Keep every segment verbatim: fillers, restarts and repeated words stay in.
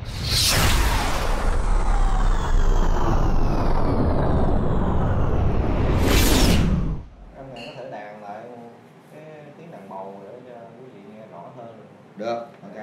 Anh này có thể đàn lại cái tiếng đàn bầu để cho quý vị nghe rõ hơn. Được, ok.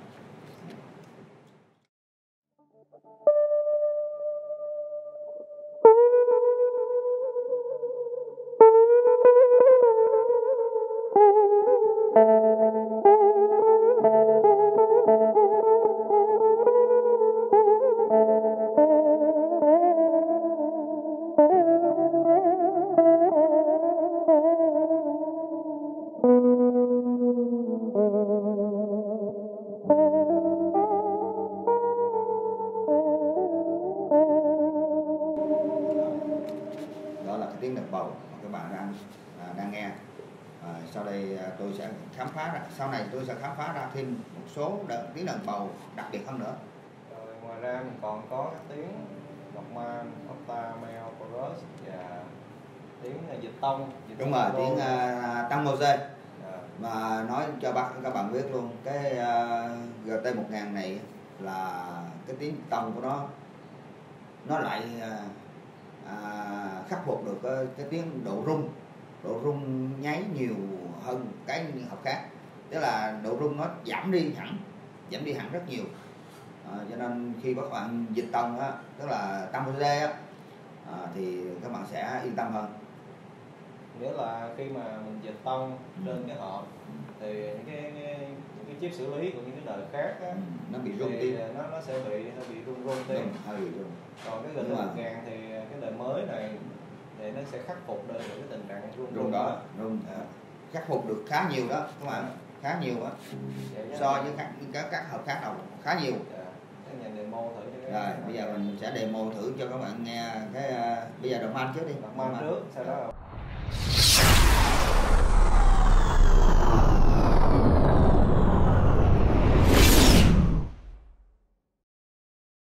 Đó là cái tiếng đàn bầu mà các bạn đang à, đang nghe. À, sau đây à, tôi sẽ khám phá ra, sau này tôi sẽ khám phá ra thêm một số đợt tiếng đàn bầu đặc biệt hơn nữa. Rồi, ngoài ra mình còn có các tiếng đọc man, octa, meo, chorus và tiếng dịch tông. Dịch Đúng tông rồi, tiếng uh, tăng mô dê. À. Mà nói cho bác các bạn biết luôn, cái uh, giê tê một nghìn này là cái tiếng tông của nó nó lại uh, uh, khắc phục được uh, cái tiếng độ rung, độ rung nháy nhiều hơn cái học khác, tức là độ rung nó giảm đi hẳn, giảm đi hẳn rất nhiều. À, cho nên khi các bạn dịch tông á, tức là tăng mô dê á, à, thì các bạn sẽ yên tâm hơn. Nghĩa là khi mà mình dịch tông lên cái hộp thì những cái, cái, những cái chip xử lý của những cái đời khác á, ừ, nó bị rung thì tim, nó nó sẽ bị nó bị rung rung tim. hơi bị rung. Còn cái giê tê một nghìn thì cái đời mới này thì nó sẽ khắc phục được cái tình trạng rung rung, rung đó, rung à, khắc phục được khá nhiều đó các bạn, khá nhiều á, so với các các các hộp khác đâu khá nhiều. Dạ. Cái nhà demo thử cho Rồi bây giờ mình sẽ demo thử cho các bạn nghe cái uh, bây giờ đọc man trước đi. Đọc man trước, sau đó